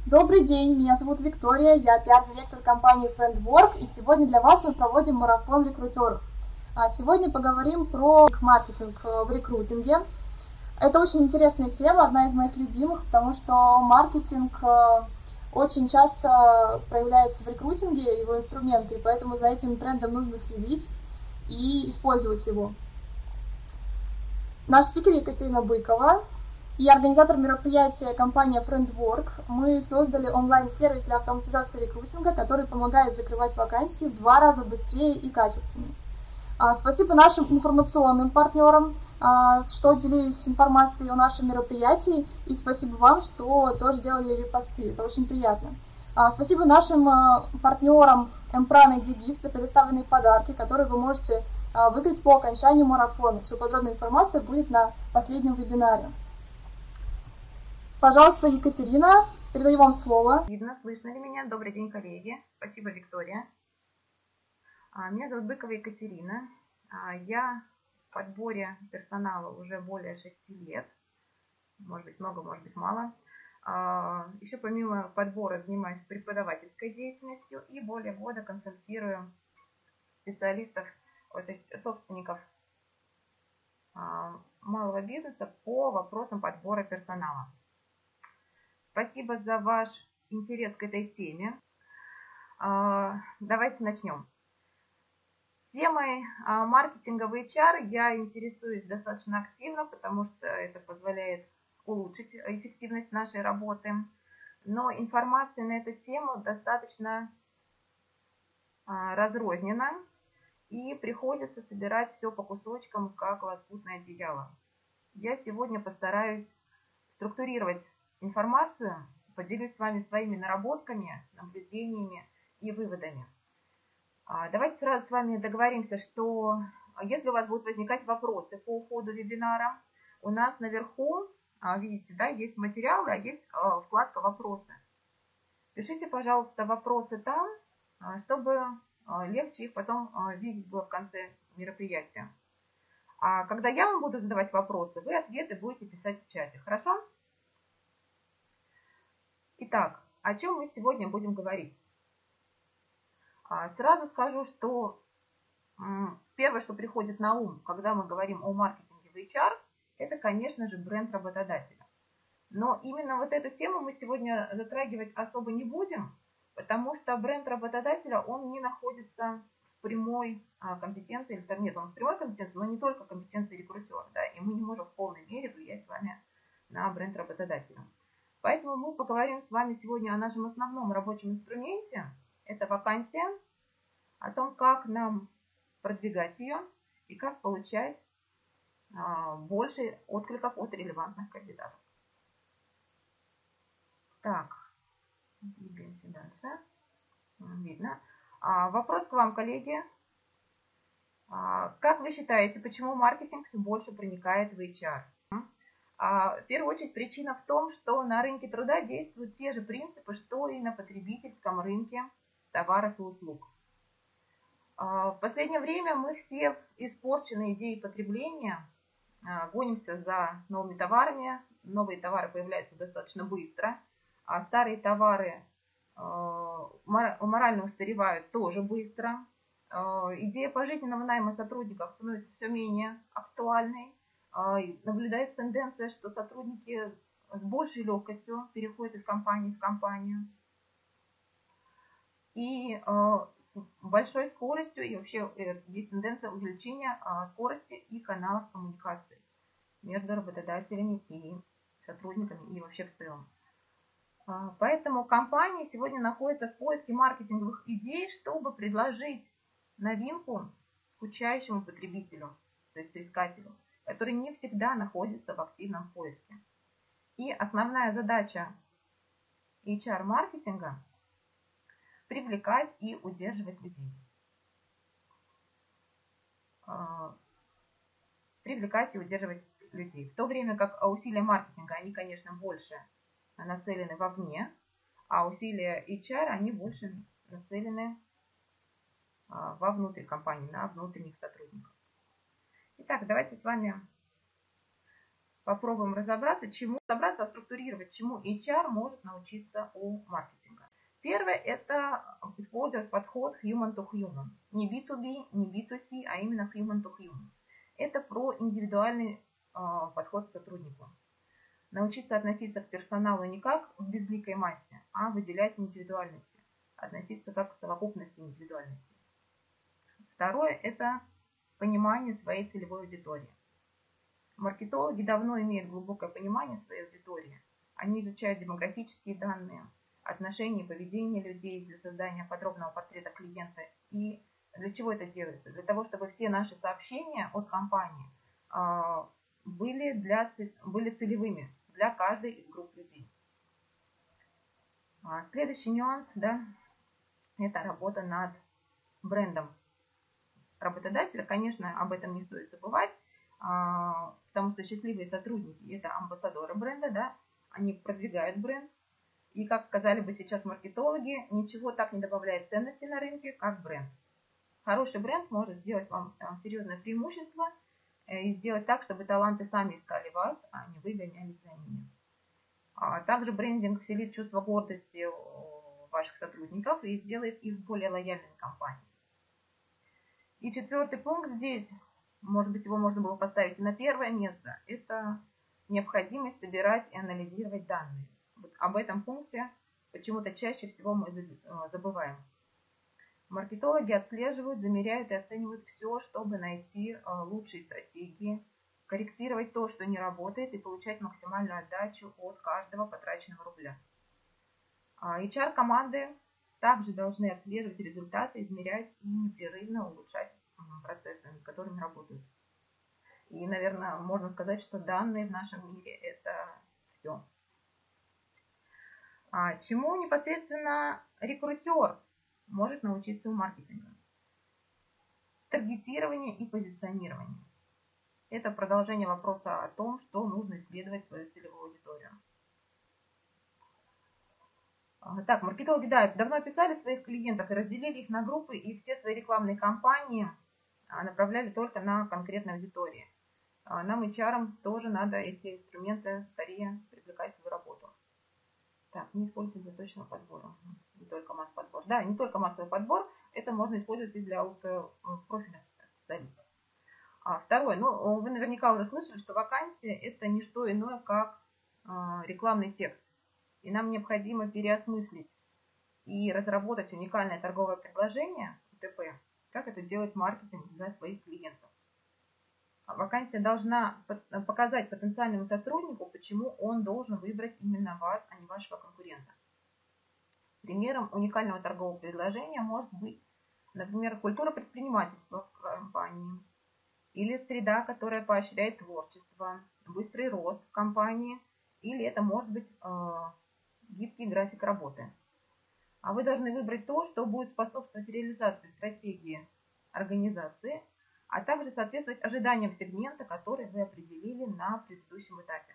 Добрый день, меня зовут Виктория, я пиар-директор компании FriendWork, и сегодня для вас мы проводим марафон рекрутеров. Сегодня поговорим про маркетинг в рекрутинге. Это очень интересная тема, одна из моих любимых, потому что маркетинг очень часто проявляется в рекрутинге, его инструменты, и поэтому за этим трендом нужно следить и использовать его. Наш спикер Екатерина Быкова. Я организатор мероприятия компания FriendWork. Мы создали онлайн-сервис для автоматизации рекрутинга, который помогает закрывать вакансии в 2 раза быстрее и качественнее. Спасибо нашим информационным партнерам, что делились информацией о нашем мероприятии, и спасибо вам, что тоже делали репосты. Это очень приятно. Спасибо нашим партнерам Emprana и Digit за предоставленные подарки, которые вы можете выиграть по окончанию марафона. Все подробная информация будет на последнем вебинаре. Пожалуйста, Екатерина, передаю вам слово. Видно, слышно ли меня? Добрый день, коллеги. Спасибо, Виктория. Меня зовут Быкова Екатерина. Я в подборе персонала уже более 6 лет. Может быть, много, может быть, мало. Еще помимо подбора занимаюсь преподавательской деятельностью и более года консультирую специалистов, то есть собственников малого бизнеса по вопросам подбора персонала. Спасибо за ваш интерес к этой теме. Давайте начнем. Темой маркетинга в HR я интересуюсь достаточно активно, потому что это позволяет улучшить эффективность нашей работы. Но информация на эту тему достаточно разрознена, и приходится собирать все по кусочкам, как лоскутное одеяло. Я сегодня постараюсь структурировать информацию, поделюсь с вами своими наработками, наблюдениями и выводами. Давайте сразу с вами договоримся, что если у вас будут возникать вопросы по ходу вебинара, у нас наверху, видите, да, есть материалы, а есть вкладка «Вопросы». Пишите, пожалуйста, вопросы там, чтобы легче их потом видеть было в конце мероприятия. А когда я вам буду задавать вопросы, вы ответы будете писать в чате. Хорошо? Итак, о чем мы сегодня будем говорить? Сразу скажу, что первое, что приходит на ум, когда мы говорим о маркетинге в HR, это, конечно же, бренд работодателя. Но именно вот эту тему мы сегодня затрагивать особо не будем, потому что бренд работодателя, он не находится в прямой компетенции, нет, он в прямой компетенции, но не только компетенции рекрутера, да, и мы не можем в полной мере влиять с вами на бренд работодателя. Поэтому мы поговорим с вами сегодня о нашем основном рабочем инструменте. Это вакансия, о том, как нам продвигать ее и как получать больше откликов от релевантных кандидатов. Так, двигаемся дальше. Видно. Вопрос к вам, коллеги. Как вы считаете, почему маркетинг все больше проникает в HR? В первую очередь причина в том, что на рынке труда действуют те же принципы, что и на потребительском рынке товаров и услуг. В последнее время мы все испорчены идеей потребления, гонимся за новыми товарами, новые товары появляются достаточно быстро, а старые товары морально устаревают тоже быстро. Идея пожизненного найма сотрудников становится все менее актуальной. Наблюдается тенденция, что сотрудники с большей легкостью переходят из компании в компанию. И большой скоростью, и вообще есть тенденция увеличения скорости и каналов коммуникации между работодателями и сотрудниками, и вообще в целом. Поэтому компании сегодня находятся в поиске маркетинговых идей, чтобы предложить новинку скучающему потребителю, то есть искателю, который не всегда находится в активном поиске. И основная задача HR-маркетинга – привлекать и удерживать людей. Привлекать и удерживать людей. В то время как усилия маркетинга, они, конечно, больше нацелены вовне, а усилия HR, они больше нацелены вовнутрь компании, на внутренних сотрудников. Итак, давайте с вами попробуем разобраться, структурировать, чему HR может научиться у маркетинга. Первое – это использовать подход human to human. Не B2B, не B2C, а именно human to human. Это про индивидуальный подход к сотруднику. Научиться относиться к персоналу не как в безликой массе, а выделять индивидуальности. Относиться как к совокупности индивидуальности. Второе – это понимание своей целевой аудитории. Маркетологи давно имеют глубокое понимание своей аудитории. Они изучают демографические данные, отношения и поведение людей для создания подробного портрета клиента. И для чего это делается? Для того, чтобы все наши сообщения от компании были целевыми для каждой из групп людей. Следующий нюанс, да, это работа над брендом работодателя. Конечно, об этом не стоит забывать, потому что счастливые сотрудники – это амбассадоры бренда, да, они продвигают бренд. И, как сказали бы сейчас маркетологи, ничего так не добавляет ценности на рынке, как бренд. Хороший бренд может сделать вам серьезное преимущество и сделать так, чтобы таланты сами искали вас, а не вы гонялись за ними. Также брендинг вселит чувство гордости у ваших сотрудников и сделает их более лояльными к компании. И четвертый пункт здесь, может быть, его можно было поставить на первое место, это необходимость собирать и анализировать данные. Вот об этом пункте почему-то чаще всего мы забываем. Маркетологи отслеживают, замеряют и оценивают все, чтобы найти лучшие стратегии, корректировать то, что не работает, и получать максимальную отдачу от каждого потраченного рубля. HR-команды также должны отслеживать результаты, измерять и непрерывно улучшать процессы, над которыми работают. И, наверное, можно сказать, что данные в нашем мире – это все. Чему непосредственно рекрутер может научиться у маркетинга? Таргетирование и позиционирование. Это продолжение вопроса о том, что нужно исследовать свою целевую аудиторию. Так, маркетологи, да, давно описали своих клиентов и разделили их на группы, и все свои рекламные кампании направляли только на конкретные аудитории. Нам, HR, тоже надо эти инструменты скорее привлекать в свою работу. Так, не используйте для точного подбора. Не только массовый подбор. Да, не только массовый подбор, это можно использовать и для узкопрофильных специалистов. Второе, вы наверняка уже слышали, что вакансия – это не что иное, как рекламный текст. И нам необходимо переосмыслить и разработать уникальное торговое предложение, УТП, как это делает маркетинг для своих клиентов. Вакансия должна показать потенциальному сотруднику, почему он должен выбрать именно вас, а не вашего конкурента. Примером уникального торгового предложения может быть, например, культура предпринимательства в компании, или среда, которая поощряет творчество, быстрый рост в компании, или это может быть гибкий график работы. А вы должны выбрать то, что будет способствовать реализации стратегии организации, а также соответствовать ожиданиям сегмента, который вы определили на предыдущем этапе.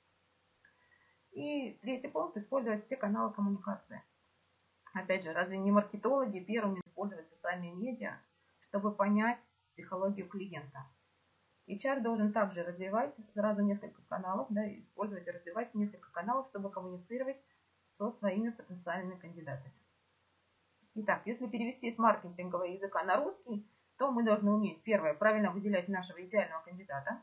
И третий пункт – использовать все каналы коммуникации. Опять же, разве не маркетологи первыми используют социальные медиа, чтобы понять психологию клиента? HR должен также развивать сразу несколько каналов, да, использовать и развивать несколько каналов, чтобы коммуницировать со своими потенциальными кандидатами. Итак, если перевести с маркетингового языка на русский, то мы должны уметь, первое, правильно выделять нашего идеального кандидата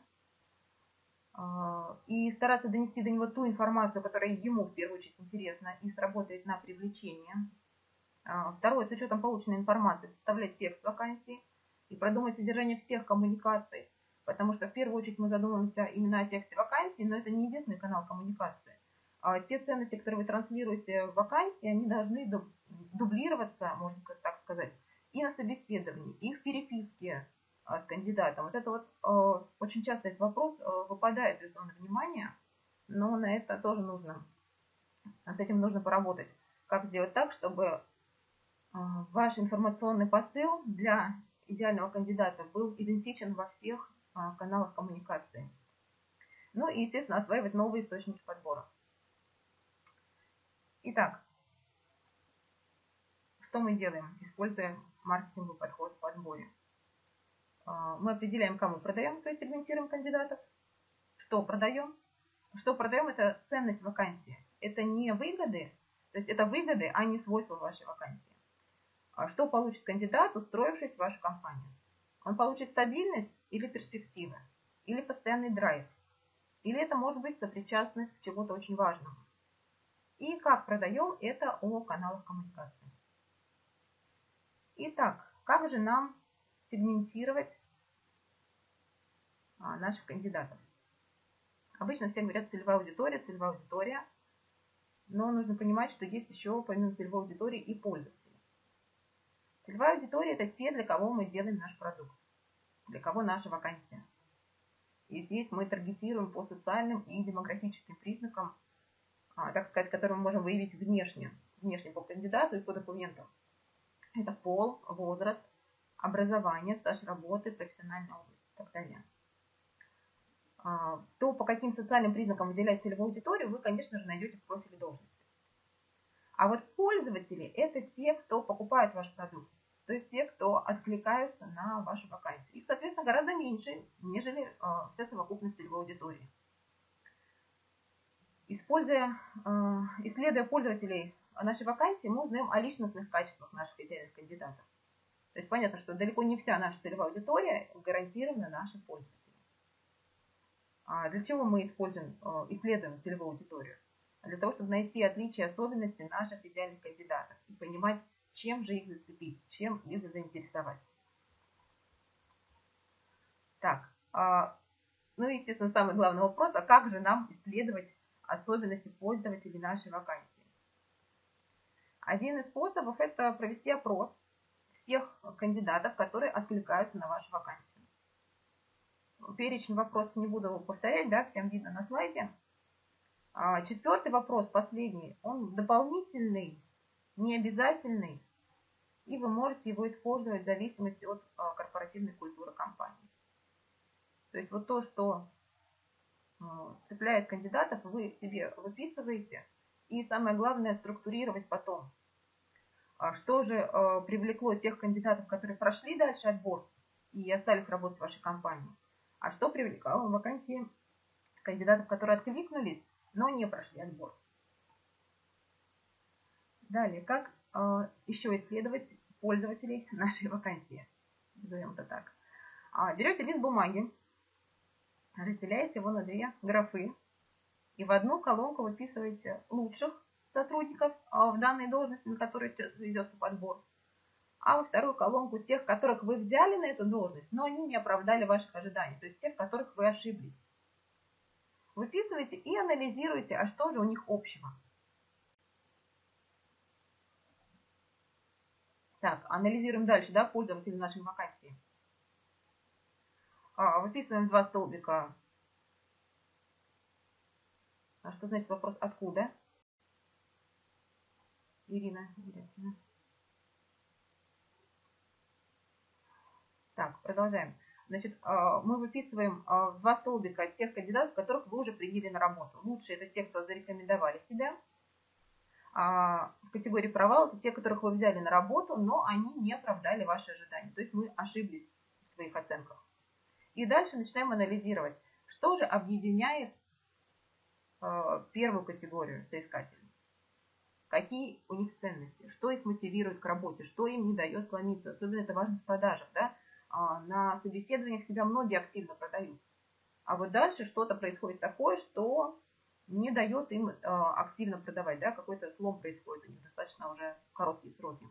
и стараться донести до него ту информацию, которая ему в первую очередь интересна и сработает на привлечение. Второе, с учетом полученной информации, составлять текст вакансии и продумать содержание всех коммуникаций, потому что в первую очередь мы задумываемся именно о тексте вакансии, но это не единственный канал коммуникации. Те ценности, которые вы транслируете в вакансии, они должны дублироваться, можно так сказать, и на собеседовании, и в переписке с кандидатом. Вот это вот очень часто этот вопрос выпадает из зоны внимания, но на это тоже нужно, с этим нужно поработать. Как сделать так, чтобы ваш информационный посыл для идеального кандидата был идентичен во всех каналах коммуникации. Ну и, естественно, осваивать новые источники подбора. Итак, что мы делаем, используя маркетинговый подход в подборе? Мы определяем, кому продаем, то есть сегментируем кандидатов, что продаем, что продаем, это ценность вакансии. Это не выгоды, то есть это выгоды, а не свойства вашей вакансии. Что получит кандидат, устроившись в вашу компанию? Он получит стабильность или перспективы, или постоянный драйв, или это может быть сопричастность к чему-то очень важному. И как продаем, это о каналах коммуникации. Итак, как же нам сегментировать наших кандидатов? Обычно все говорят целевая аудитория, но нужно понимать, что есть еще помимо целевой аудитории и пользователи. Целевая аудитория – это те, для кого мы делаем наш продукт, для кого наша вакансия. И здесь мы таргетируем по социальным и демографическим признакам, так сказать, которые мы можем выявить внешне по кандидату и по документам. Это пол, возраст, образование, стаж работы, профессиональная область и так далее. То, по каким социальным признакам выделять целевую аудиторию, вы, конечно же, найдете в профиле должности. А вот пользователи – это те, кто покупает ваш продукт, то есть те, кто откликаются на вашу вакансию. Их, соответственно, гораздо меньше, нежели вся совокупность целевой аудитории. Исследуя пользователей нашей вакансии, мы узнаем о личностных качествах наших идеальных кандидатов. То есть понятно, что далеко не вся наша целевая аудитория гарантированно наши пользователи. Для чего мы исследуем целевую аудиторию? Для того, чтобы найти отличия и особенности наших идеальных кандидатов и понимать, чем же их зацепить, чем их заинтересовать. Так, естественно, самый главный вопрос, а как же нам исследовать особенности пользователей нашей вакансии? Один из способов – это провести опрос всех кандидатов, которые откликаются на вашу вакансию. Перечень вопросов не буду повторять, да, всем видно на слайде. Четвертый вопрос, последний, он дополнительный, необязательный, и вы можете его использовать в зависимости от корпоративной культуры компании. То есть вот то, что цепляет кандидатов, вы себе выписываете, и самое главное структурировать потом. Что же привлекло тех кандидатов, которые прошли дальше отбор и остались работать в вашей компании, а что привлекало в вакансии кандидатов, которые откликнулись, но не прошли отбор. Далее, как еще исследовать пользователей нашей вакансии? Назовем это так. Берете лист бумаги, разделяете его на две графы и в одну колонку выписываете лучших сотрудников в данной должности, на которую ведется подбор, а во вторую колонку тех, которых вы взяли на эту должность, но они не оправдали ваших ожиданий, то есть тех, в которых вы ошиблись. Выписывайте и анализируйте, а что же у них общего. Так, анализируем дальше, да, пользователей нашей вакансии. Выписываем два столбика. Что значит вопрос «откуда»? Ирина. Так, продолжаем. Значит, мы выписываем два столбика тех кандидатов, которых вы уже приняли на работу. Лучшие – это те, кто зарекомендовали себя. В категории провал – это те, которых вы взяли на работу, но они не оправдали ваши ожидания. То есть мы ошиблись в своих оценках. И дальше начинаем анализировать, что же объединяет первую категорию соискателей. Какие у них ценности, что их мотивирует к работе, что им не дает сломиться. Особенно это важно в продажах. Да? На собеседованиях себя многие активно продают. А вот дальше что-то происходит такое, что не дает им активно продавать. Да? Какой-то слом происходит у них достаточно уже короткие сроки.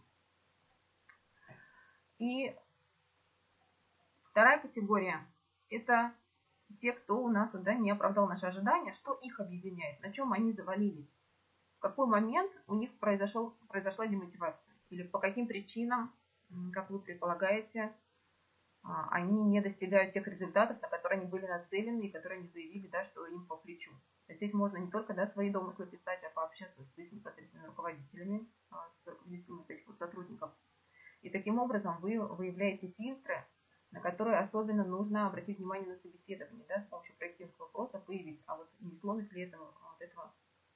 И вторая категория – это те, кто у нас не оправдал наши ожидания, что их объединяет, на чем они завалились. В какой момент у них произошла демотивация? Или по каким причинам, как вы предполагаете, они не достигают тех результатов, на которые они были нацелены и которые они заявили, да, что им по плечу. Здесь можно не только свои домыслы писать, а пообщаться с их непосредственно руководителями, с руководителями этих сотрудников. И таким образом вы выявляете фильтры, на которые особенно нужно обратить внимание на собеседование, да, с помощью проективных вопросов выявить, а вот не сломит ли это вот этого.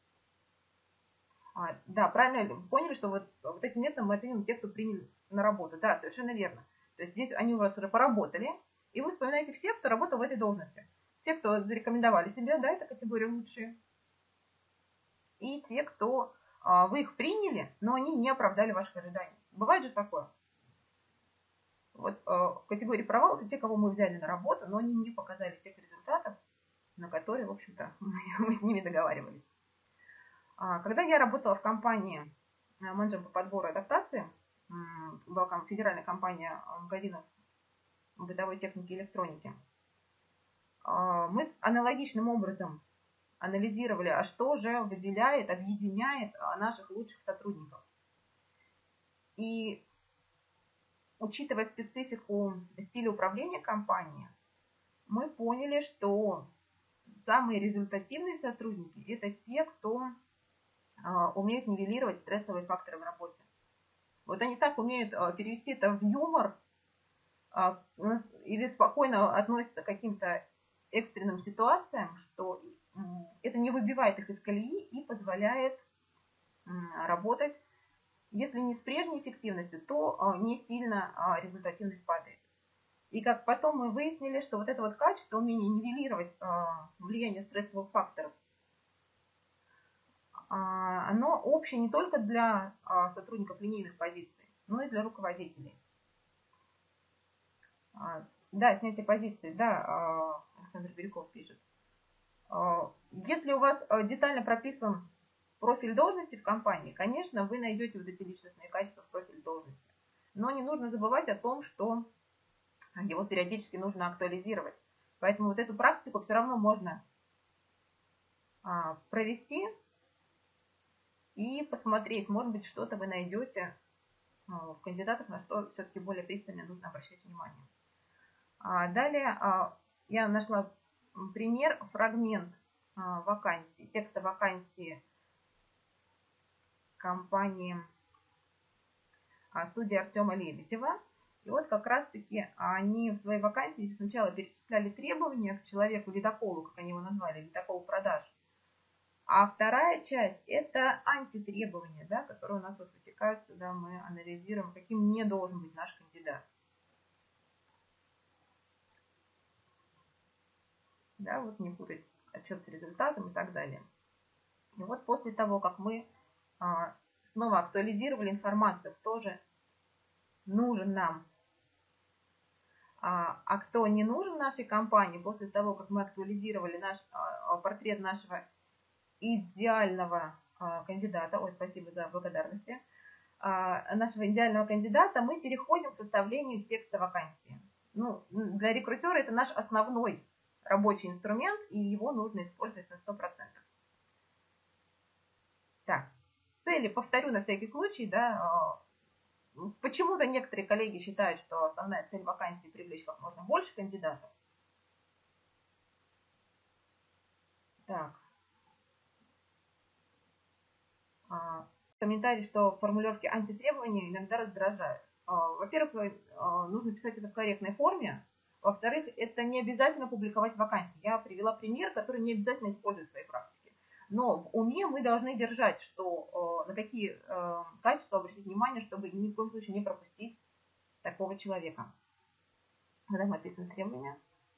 Да, правильно поняли, что вот этим методом мы оценим тех, кто принял на работу. Да, совершенно верно. То есть здесь они у вас уже поработали, и вы вспоминаете всех, кто работал в этой должности. Те, кто зарекомендовали себя, да, это категория лучшие. И те, кто вы их приняли, но они не оправдали ваших ожиданий. Бывает же такое. Вот в категории провал это те, кого мы взяли на работу, но они не показали тех результатов, на которые, в общем-то, мы с ними договаривались. Когда я работала в компании менеджером по подбору и адаптации, была федеральная компания магазинов бытовой техники и электроники, мы аналогичным образом анализировали, а что же выделяет, объединяет наших лучших сотрудников. И учитывая специфику стиля управления компанией, мы поняли, что самые результативные сотрудники – это те, кто умеют нивелировать стрессовые факторы в работе. Вот они так умеют перевести это в юмор или спокойно относятся к каким-то экстренным ситуациям, что это не выбивает их из колеи и позволяет работать, если не с прежней эффективностью, то не сильно результативность падает. И как потом мы выяснили, что вот это вот качество, умение нивелировать влияние стрессовых факторов, оно общее не только для сотрудников линейных позиций, но и для руководителей. Да, снятие позиции, да, Александр Бирюков пишет. Если у вас детально прописан профиль должности в компании, конечно, вы найдете вот эти личностные качества в профиле должности. Но не нужно забывать о том, что его периодически нужно актуализировать. Поэтому вот эту практику все равно можно провести и посмотреть, может быть, что-то вы найдете в кандидатах, на что все-таки более пристально нужно обращать внимание. Далее я нашла пример, фрагмент вакансии, текста вакансии компании студии Артема Лебедева. И вот как раз-таки они в своей вакансии сначала перечисляли требования к человеку, ледоколу, как они его назвали, ледокол продаж. А вторая часть – это антитребования, да, которые у нас вот вытекают, когда мы анализируем, каким не должен быть наш кандидат. Да, вот не путать отчет с результатом и так далее. И вот после того, как мы снова актуализировали информацию, кто же нужен нам, а кто не нужен нашей компании, после того, как мы актуализировали наш портрет нашего идеального кандидата, ой, спасибо за благодарности, нашего идеального кандидата, мы переходим к составлению текста вакансии. Ну, для рекрутера это наш основной рабочий инструмент, и его нужно использовать на 100%. Так, цели, повторю на всякий случай, да, почему-то некоторые коллеги считают, что основная цель вакансии привлечь как можно больше кандидатов. Так. Комментарий, что формулировки антитребований иногда раздражают. Во-первых, нужно писать это в корректной форме. Во-вторых, это не обязательно публиковать вакансии. Я привела пример, который не обязательно использовать в своей практике. Но в уме мы должны держать, что на какие качества обратить внимание, чтобы ни в коем случае не пропустить такого человека. Когда мы описываем требования.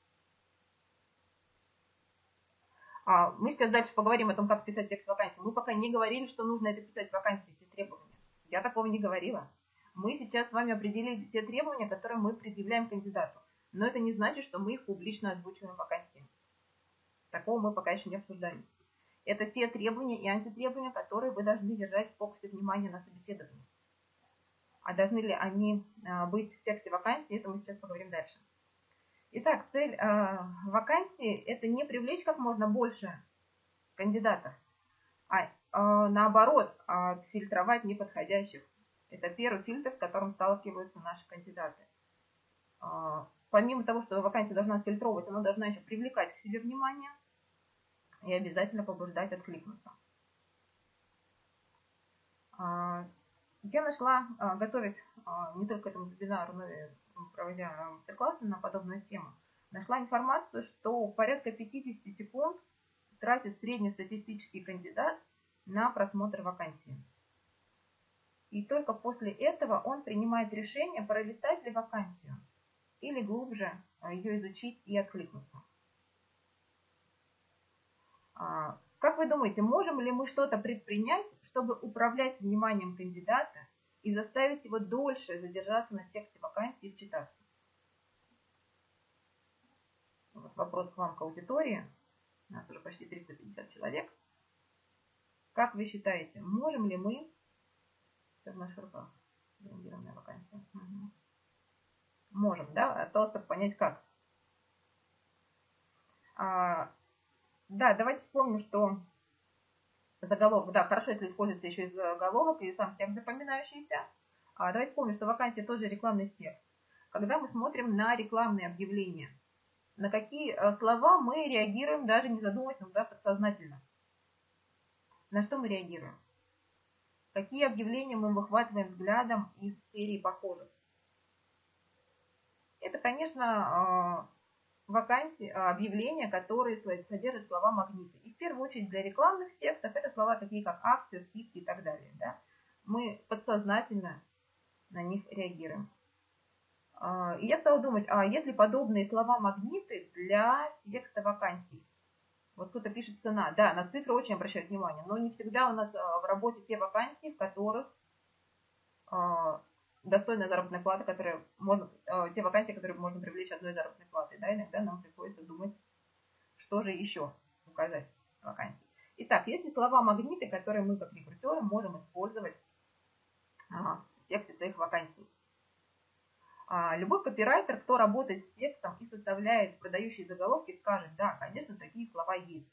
Мы сейчас дальше поговорим о том, как писать текст вакансии. Мы пока не говорили, что нужно это писать в вакансии, эти требования. Я такого не говорила. Мы сейчас с вами определили те требования, которые мы предъявляем кандидату. Но это не значит, что мы их публично озвучиваем в вакансии. Такого мы пока еще не обсуждали. Это те требования и антитребования, которые вы должны держать в фокусе внимания на собеседовании. А должны ли они быть в тексте вакансии, это мы сейчас поговорим дальше. Итак, цель вакансии – это не привлечь как можно больше кандидатов, а наоборот, фильтровать неподходящих. Это первый фильтр, с которым сталкиваются наши кандидаты. Помимо того, что вакансия должна фильтровать, она должна еще привлекать к себе внимание и обязательно побуждать откликнуться. Я нашла, готовясь не только к этому вебинару, но и проводя мастер-классы на подобную тему, нашла информацию, что порядка 50 секунд тратит среднестатистический кандидат на просмотр вакансии. И только после этого он принимает решение, пролистать ли вакансию или глубже ее изучить и откликнуться. Как вы думаете, можем ли мы что-то предпринять, чтобы управлять вниманием кандидата и заставить его дольше задержаться на тексте вакансии и вчитаться? Вот вопрос к вам, к аудитории. У нас уже почти 350 человек. Как вы считаете, можем ли мы... Все в наших руках. Брендированная вакансия. Угу. Можем, да? Осталось только понять, как. Да, давайте вспомним, что заголовок, да, хорошо, если используется еще и заголовок, и сам текст запоминающийся. Давайте вспомним, что вакансия тоже рекламный текст. Когда мы смотрим на рекламные объявления, на какие слова мы реагируем, даже не задумываясь, иногда подсознательно. На что мы реагируем? Какие объявления мы выхватываем взглядом из серии похожих? Это, конечно, вакансии, объявления, которые содержат слова магниты. И в первую очередь для рекламных текстов это слова такие, как акции, скидки и так далее. Да? Мы подсознательно на них реагируем. И я стала думать, а есть ли подобные слова магниты для текста вакансий? Вот кто-то пишет цена. Да, на цифры очень обращают внимание, но не всегда у нас в работе те вакансии, в которых достойная заработная плата, те вакансии, которые можно привлечь одной заработной платой. Да, иногда нам приходится думать, что же еще указать в вакансии. Итак, есть ли слова магниты, которые мы как рекрутеры можем использовать в тексте своих вакансий? Любой копирайтер, кто работает с текстом и составляет продающие заголовки, скажет, да, конечно, такие слова есть.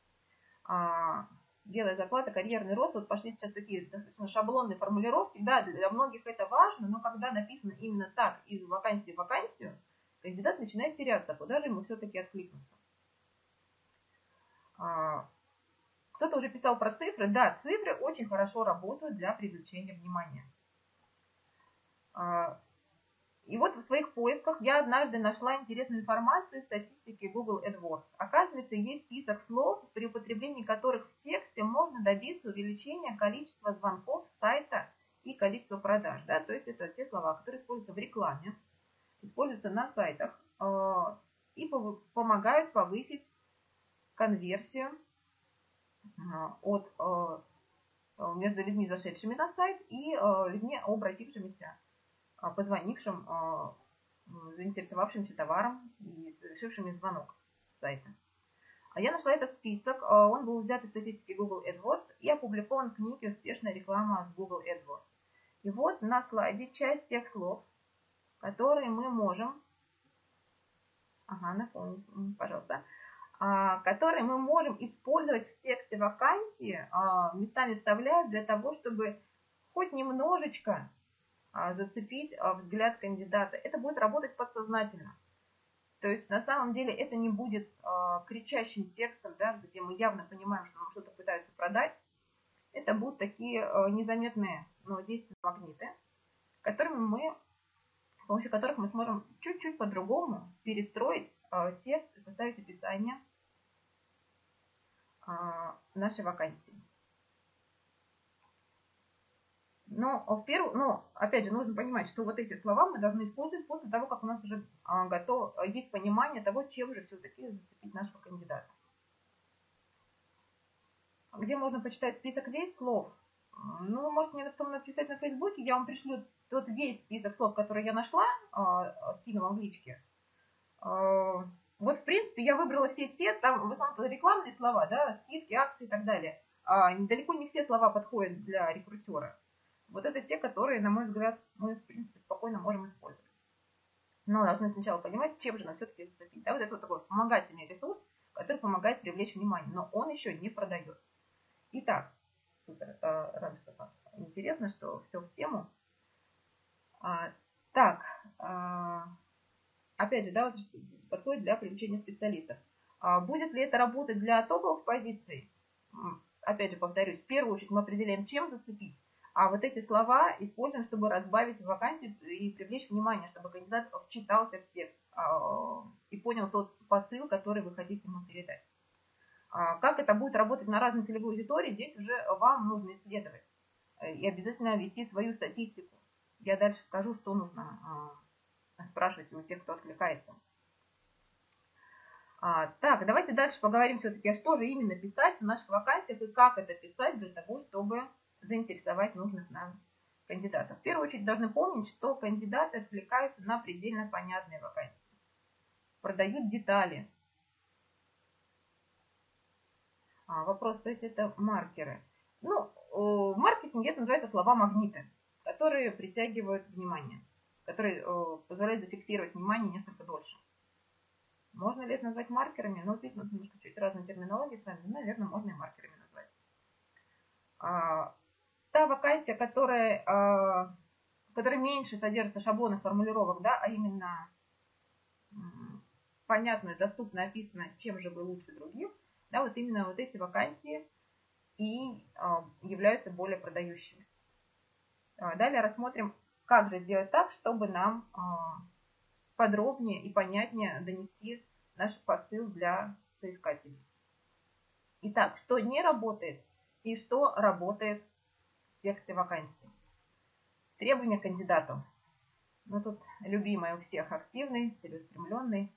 Белая зарплата, карьерный рост, вот пошли сейчас такие достаточно шаблонные формулировки. Да, для многих это важно, но когда написано именно так, из вакансии в вакансию, кандидат начинает теряться, куда же ему все-таки откликнуться. Кто-то уже писал про цифры. Да, цифры очень хорошо работают для привлечения внимания. И вот в своих поисках я однажды нашла интересную информацию из статистики Google AdWords. Оказывается, есть список слов, при употреблении которых в тексте можно добиться увеличения количества звонков с сайта и количества продаж. Да? То есть это те слова, которые используются в рекламе, используются на сайтах и помогают повысить конверсию между людьми, зашедшими на сайт, и людьми, обратившимися, позвонившим, заинтересовавшимся товаром и совершившими звонок с сайта. Я нашла этот список, он был взят из статистики Google AdWords и опубликован в книге «Успешная реклама с Google AdWords». И вот на слайде часть тех слов, которые мы можем, напомните, пожалуйста, которые мы можем использовать в тексте вакансии, местами вставляя для того, чтобы хоть немножечко зацепить взгляд кандидата. Это будет работать подсознательно. То есть на самом деле это не будет кричащим текстом, да, где мы явно понимаем, что нам что-то пытаются продать. Это будут такие незаметные, но действенные магниты, с помощью которых мы сможем чуть-чуть по-другому перестроить текст и составить описание нашей вакансии. Но опять же, нужно понимать, что вот эти слова мы должны использовать после того, как у нас уже есть понимание того, чем же все-таки зацепить нашего кандидата. Где можно почитать список весь слов? Вы можете мне потом написать на Фейсбуке, я вам пришлю тот весь список слов, которые я нашла, скину вам в личке. Вот, в принципе, я выбрала все те, там в основном рекламные слова, да, скидки, акции и так далее. Далеко не все слова подходят для рекрутера. Вот это те, которые, на мой взгляд, мы, в принципе, спокойно можем использовать. Но должны сначала понимать, чем же нам все-таки зацепить. Да, вот это вот такой вспомогательный ресурс, который помогает привлечь внимание, но он еще не продает. Итак, супер, рада, что вам интересно, что все в тему. Опять же, да, вот подходит для привлечения специалистов. Будет ли это работать для топовых позиций? Опять же, повторюсь, в первую очередь мы определяем, чем зацепить. А вот эти слова используем, чтобы разбавить вакансию и привлечь внимание, чтобы кандидат вчитался в текст и понял тот посыл, который вы хотите ему передать. Как это будет работать на разной целевой аудитории, здесь уже вам нужно исследовать. И обязательно вести свою статистику. Я дальше скажу, что нужно спрашивать у тех, кто откликается. Так, давайте дальше поговорим все-таки, что же именно писать в наших вакансиях и как это писать для того, чтобы заинтересовать нужных нам кандидатов. В первую очередь должны помнить, что кандидаты откликаются на предельно понятные вакансии. Продают детали. Вопрос, то есть это маркеры. Ну, в маркетинге это называется слова-магниты, которые притягивают внимание, которые позволяют зафиксировать внимание несколько дольше. Можно ли это назвать маркерами? Ну, здесь немножко чуть разной терминологии с вами, наверное, можно и маркерами назвать. Та вакансия, которая меньше содержится шаблонных формулировок, да, а именно понятно, доступно описано, чем же вы лучше других, да, вот именно вот эти вакансии и являются более продающими. Далее рассмотрим, как же сделать так, чтобы нам подробнее и понятнее донести наш посыл для соискателей. Итак, что не работает и что работает в тексте вакансии. Требования к кандидату. Ну, тут любимое у всех: активный, целеустремленный.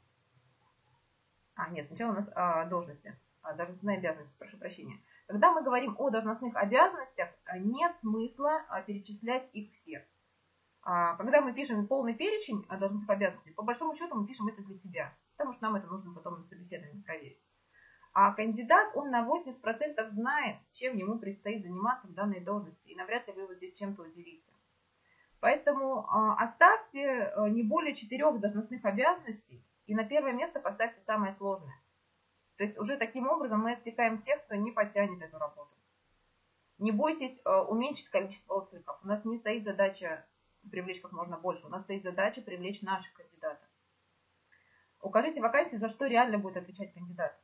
Нет, сначала у нас должности. Должностные обязанности, прошу прощения. Когда мы говорим о должностных обязанностях, нет смысла перечислять их все. Когда мы пишем полный перечень должностных обязанностей, по большому счету мы пишем это для себя, потому что нам это нужно потом на собеседовании проверить. А кандидат, он на 80% знает, чем ему предстоит заниматься в данной должности, и навряд ли вы его здесь чем-то удивите. Поэтому оставьте не более 4 должностных обязанностей, и на первое место поставьте самое сложное. То есть уже таким образом мы отсекаем тех, кто не потянет эту работу. Не бойтесь уменьшить количество откликов. У нас не стоит задача привлечь как можно больше. У нас стоит задача привлечь наших кандидатов. Укажите вакансии, за что реально будет отвечать кандидат.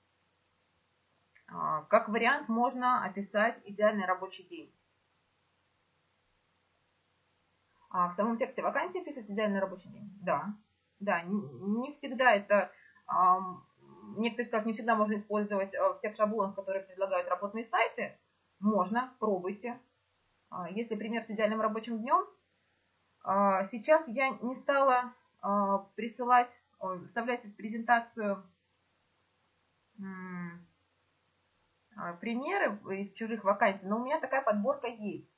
Как вариант можно описать идеальный рабочий день. В самом тексте вакансии писать идеальный рабочий день? Да. Да, не всегда это... Некоторые скажут, не всегда можно использовать в тех шаблонах, которые предлагают работные сайты. Можно, пробуйте. Если пример с идеальным рабочим днем, сейчас я не стала вставлять в презентацию примеры из чужих вакансий, но у меня такая подборка есть,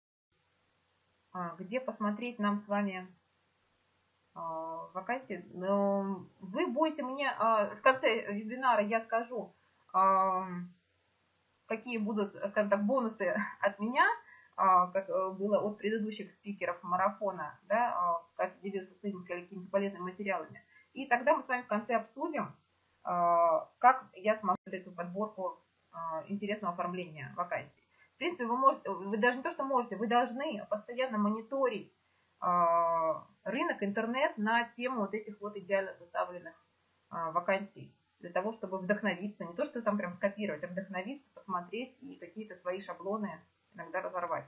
где посмотреть нам с вами вакансии. Вы будете мне в конце вебинара, я скажу, какие будут, скажем так, бонусы от меня, как было от предыдущих спикеров марафона, да, как делиться своими какими-то полезными материалами. И тогда мы с вами в конце обсудим, как я смогу эту подборку интересного оформления вакансий. В принципе, вы даже не то, что можете, вы должны постоянно мониторить рынок, интернет на тему вот этих вот идеально составленных вакансий, для того, чтобы вдохновиться, не то, что там прям скопировать, а вдохновиться, посмотреть и какие-то свои шаблоны иногда разорвать.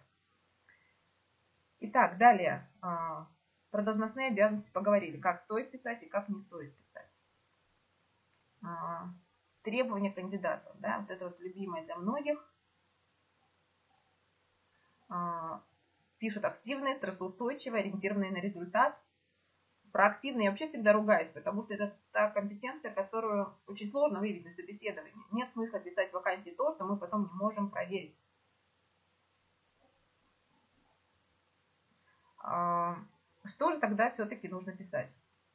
Итак, далее, про должностные обязанности поговорили, как стоит писать и как не стоит писать. Требования кандидатов, да, вот это вот любимое для многих. Пишут активные, стрессоустойчивые, ориентированные на результат. Про активные я вообще всегда ругаюсь, потому что это та компетенция, которую очень сложно выявить на собеседовании. Нет смысла писать в вакансии то, что мы потом не можем проверить. Что же тогда все-таки нужно писать?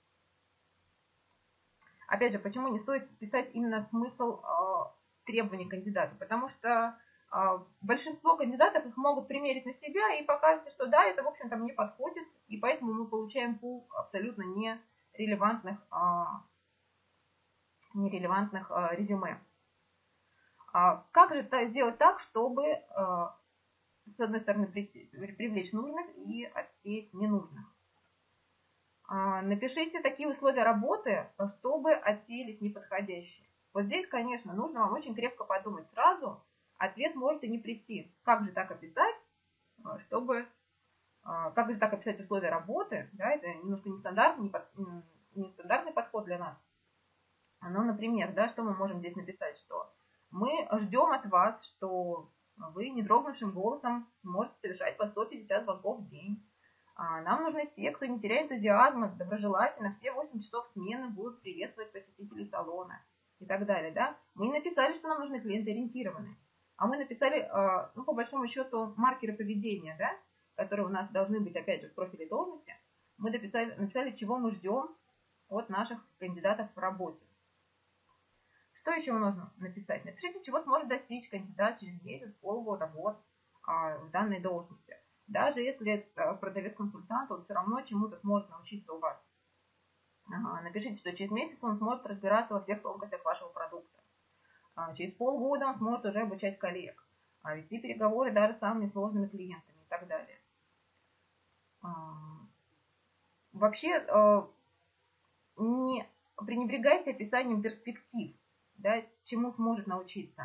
Опять же, почему не стоит писать именно смысл требований кандидата? Потому что большинство кандидатов их могут примерить на себя и покажется, что да, это, в общем-то, мне подходит, и поэтому мы получаем пул абсолютно нерелевантных резюме. Как же сделать так, чтобы, с одной стороны, привлечь нужных и отсеять ненужных? Напишите такие условия работы, чтобы отсеялись неподходящие. Вот здесь, конечно, нужно вам очень крепко подумать. Сразу ответ может и не прийти. Как же так описать, как же так описать условия работы? Да, это немножко нестандартный подход для нас. Ну, например, да, что мы можем здесь написать? Что мы ждем от вас, что вы не дрогнувшим голосом можете совершать по 150 звонков в день. Нам нужны те, кто не теряет энтузиазма, доброжелательно, все 8 часов смены будут приветствовать посетителей салона и так далее. Да? Мы не написали, что нам нужны клиенты-ориентированные, а мы написали, ну, по большому счету, маркеры поведения, да, которые у нас должны быть, опять же, в профиле должности. Мы написали, чего мы ждем от наших кандидатов в работе. Что еще нужно написать? Напишите, чего сможет достичь кандидат через месяц, полгода, год в данной должности. Даже если это продавец-консультант, он все равно чему-то сможет научиться у вас. Напишите, что через месяц он сможет разбираться во всех тонкостях вашего продукта. Через полгода он сможет уже обучать коллег, вести переговоры даже с самыми сложными клиентами и так далее. Вообще, не пренебрегайте описанием перспектив, да, чему сможет научиться.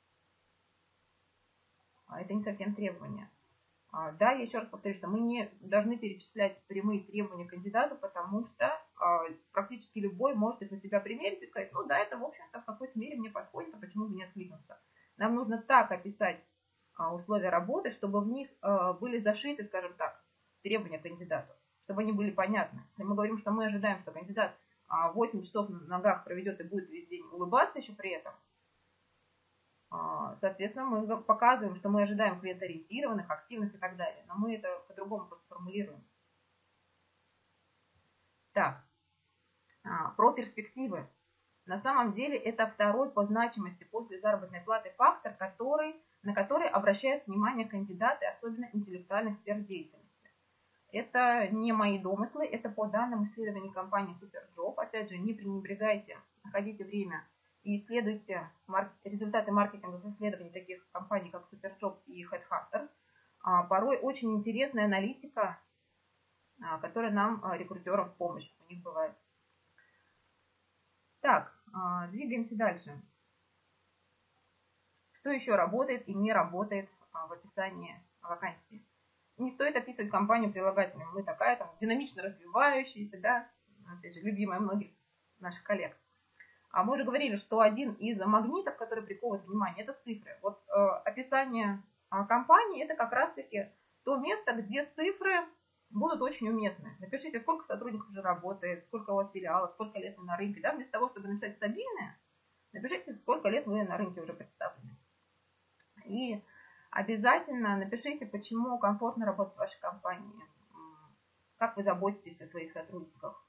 Это не совсем требование. Да, я еще раз повторю, что мы не должны перечислять прямые требования кандидату, потому что практически любой может их на себя примерить и сказать, ну да, это, в общем-то, в какой-то мере мне подходит, а почему бы не откликнуться. Нам нужно так описать условия работы, чтобы в них были зашиты, скажем так, требования кандидату, чтобы они были понятны. Если мы говорим, что мы ожидаем, что кандидат 8 часов на ногах проведет и будет весь день улыбаться еще при этом, соответственно, мы показываем, что мы ожидаем клиентоориентированных, активных и так далее. Но мы это по-другому просто формулируем. Так, про перспективы. На самом деле это второй по значимости после заработной платы фактор, на который обращают внимание кандидаты, особенно интеллектуальных сфер деятельности. Это не мои домыслы, это по данным исследований компании SuperJob. Опять же, не пренебрегайте, находите время и исследуйте результаты маркетинговых исследований таких компаний, как SuperJob и Headhunter. Порой очень интересная аналитика, которая нам, рекрутерам, в помощь у них бывает. Так, двигаемся дальше. Что еще работает и не работает в описании вакансии? Не стоит описывать компанию прилагательным. Мы такая там динамично развивающаяся, да, опять же, любимая многих наших коллег. А мы уже говорили, что один из магнитов, который приковывает внимание, это цифры. Вот описание компании это как раз-таки то место, где цифры будут очень уместны. Напишите, сколько сотрудников уже работает, сколько у вас филиалов, сколько лет вы на рынке. Да? Вместо того, чтобы написать стабильное, напишите, сколько лет вы на рынке уже представлены. И обязательно напишите, почему комфортно работать в вашей компании, как вы заботитесь о своих сотрудниках.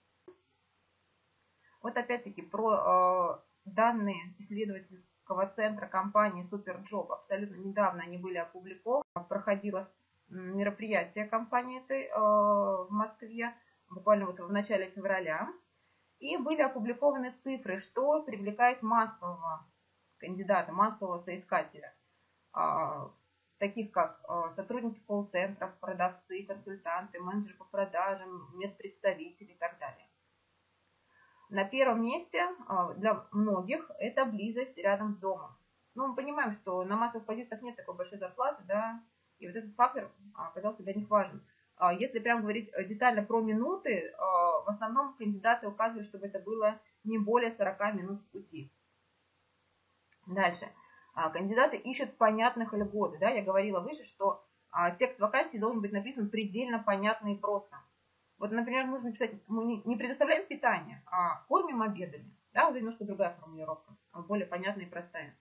Вот опять-таки про данные исследовательского центра компании SuperJob. Абсолютно недавно они были опубликованы. Проходило мероприятие компании этой в Москве, буквально вот в начале февраля. И были опубликованы цифры, что привлекает массового кандидата, массового соискателя. Таких как сотрудники колл-центров, продавцы, консультанты, менеджеры по продажам, медпредставители и так далее. На первом месте для многих это близость рядом с домом. Ну, мы понимаем, что на массовых позициях нет такой большой зарплаты, да, и вот этот фактор оказался для них важным. Если прям говорить детально про минуты, в основном кандидаты указывают, чтобы это было не более 40 минут пути. Дальше. Кандидаты ищут понятных льгот. Да, я говорила выше, что текст вакансии должен быть написан предельно понятно и просто. Вот, например, нужно писать, мы не предоставляем питание, а кормим обедами. Да, уже немножко другая формулировка, более понятная и простая.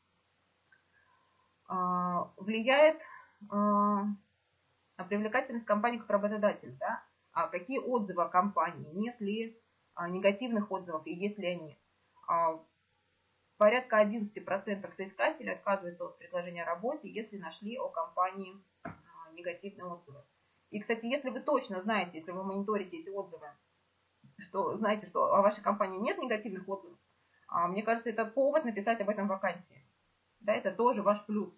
Влияет на привлекательность компании как работодатель. Да? Какие отзывы о компании, нет ли негативных отзывов и есть ли они. Порядка 11% соискателей отказываются от предложения о работе, если нашли о компании негативные отзывы. И, кстати, если вы точно знаете, если вы мониторите эти отзывы, что знаете, что о вашей компании нет негативных отзывов, мне кажется, это повод написать об этом в вакансии. Да, это тоже ваш плюс.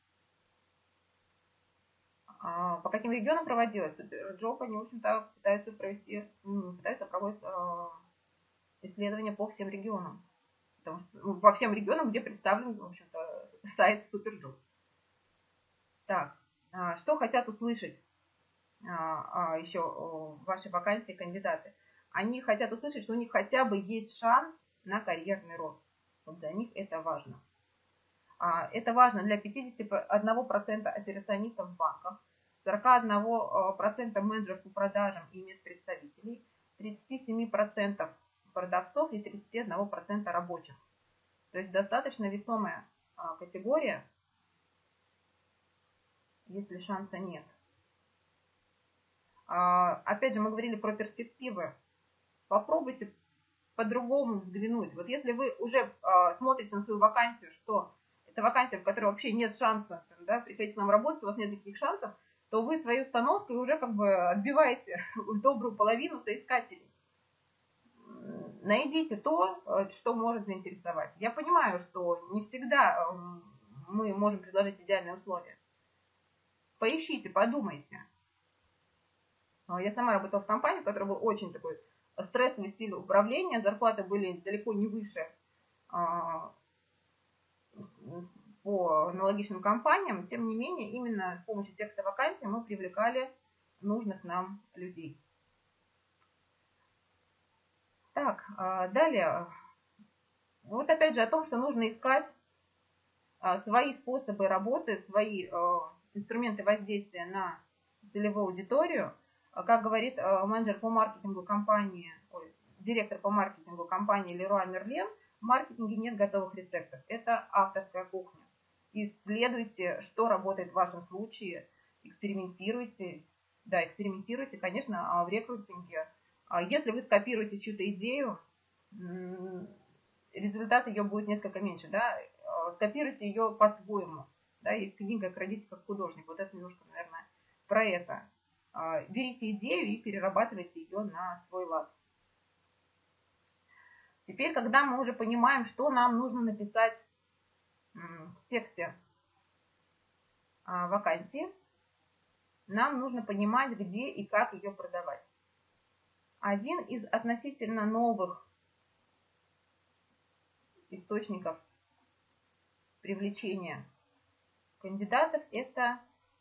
По каким регионам проводилось? SuperJob, они, в общем-то, пытаются проводить исследования по всем регионам. Потому что, по всем регионам, где представлен, в общем-то, сайт SuperJob. Так, что хотят услышать еще в вашей вакансии кандидаты? Они хотят услышать, что у них хотя бы есть шанс на карьерный рост. Вот для них это важно. Это важно для 51% операционистов в банках, 41% 41% менеджеров по продажам и медпредставителей, 37% продавцов и 31% рабочих. То есть достаточно весомая категория, если шанса нет. Опять же, мы говорили про перспективы. Попробуйте по-другому взглянуть. Вот если вы уже смотрите на свою вакансию, что это вакансия, в которой вообще нет шанса, да, приходите к нам работать, у вас нет никаких шансов, то вы своей установкой уже как бы отбиваете добрую половину соискателей. Найдите то, что может заинтересовать. Я понимаю, что не всегда мы можем предложить идеальные условия. Поищите, подумайте. Я сама работала в компании, в которой был очень такой стрессовый стиль управления, зарплаты были далеко не выше по аналогичным компаниям. Тем не менее, именно с помощью текста вакансий мы привлекали нужных нам людей. Так, далее. Вот опять же о том, что нужно искать свои способы работы, свои инструменты воздействия на целевую аудиторию. Как говорит менеджер по маркетингу компании, директор по маркетингу компании Leroy Merlin, в маркетинге нет готовых рецептов. Это авторская кухня. Исследуйте, что работает в вашем случае, экспериментируйте. Да, экспериментируйте, конечно, в рекрутинге. Если вы скопируете чью-то идею, результат ее будет несколько меньше. Да? Скопируйте ее по-своему. Да? Есть книга «Крадите как художник». Вот это немножко, наверное, про это. Берите идею и перерабатывайте ее на свой лад. Теперь, когда мы уже понимаем, что нам нужно написать в тексте вакансии, нам нужно понимать, где и как ее продавать. Один из относительно новых источников привлечения кандидатов – это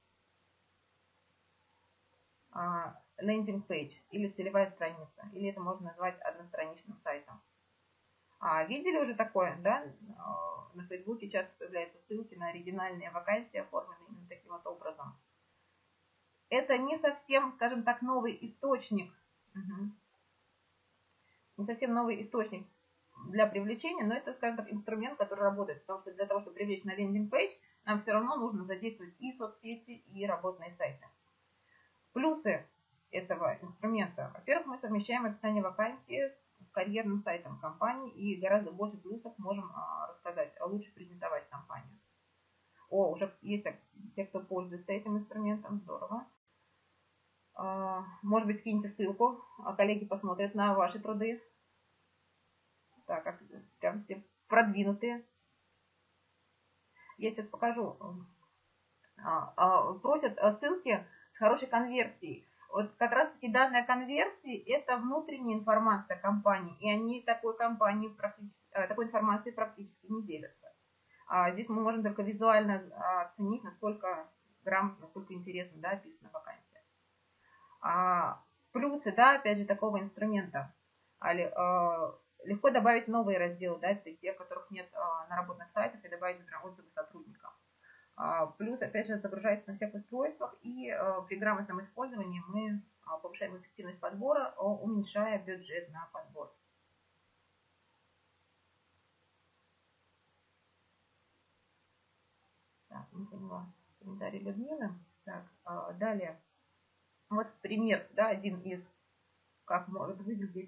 лендинг-пейдж или целевая страница, или это можно назвать одностраничным сайтом. Видели уже такое, да? На Фейсбуке часто появляются ссылки на оригинальные вакансии, оформленные именно таким вот образом. Это не совсем, скажем так, новый источник. Не совсем новый источник для привлечения, но это, скажем так, инструмент, который работает. Потому что для того, чтобы привлечь на лендинг-пейдж, нам все равно нужно задействовать и соцсети, и работные сайты. Плюсы этого инструмента. Во-первых, мы совмещаем описание вакансии с карьерным сайтом компании и гораздо больше плюсов можем рассказать, лучше презентовать компанию. Уже есть те, кто пользуется этим инструментом, здорово. Может быть, скиньте ссылку, коллеги посмотрят на ваши труды. Так, как прям все продвинутые. Я сейчас покажу. Просят ссылки с хорошей конверсией. Вот как раз таки данные конверсии – это внутренняя информация компании, и они такой информацией практически не делятся. Здесь мы можем только визуально оценить, насколько грамотно, насколько интересно, да, описана вакансия. Плюсы, да, опять же, такого инструмента. Легко добавить новые разделы, да, те, которых нет на работных сайтах, и добавить отзывы сотрудникам. Плюс, опять же, загружается на всех устройствах, и при грамотном использовании мы повышаем эффективность подбора, уменьшая бюджет на подбор. Так, не поняла комментарий Людмилы. Так, далее. Вот пример, да, один из, как может выглядеть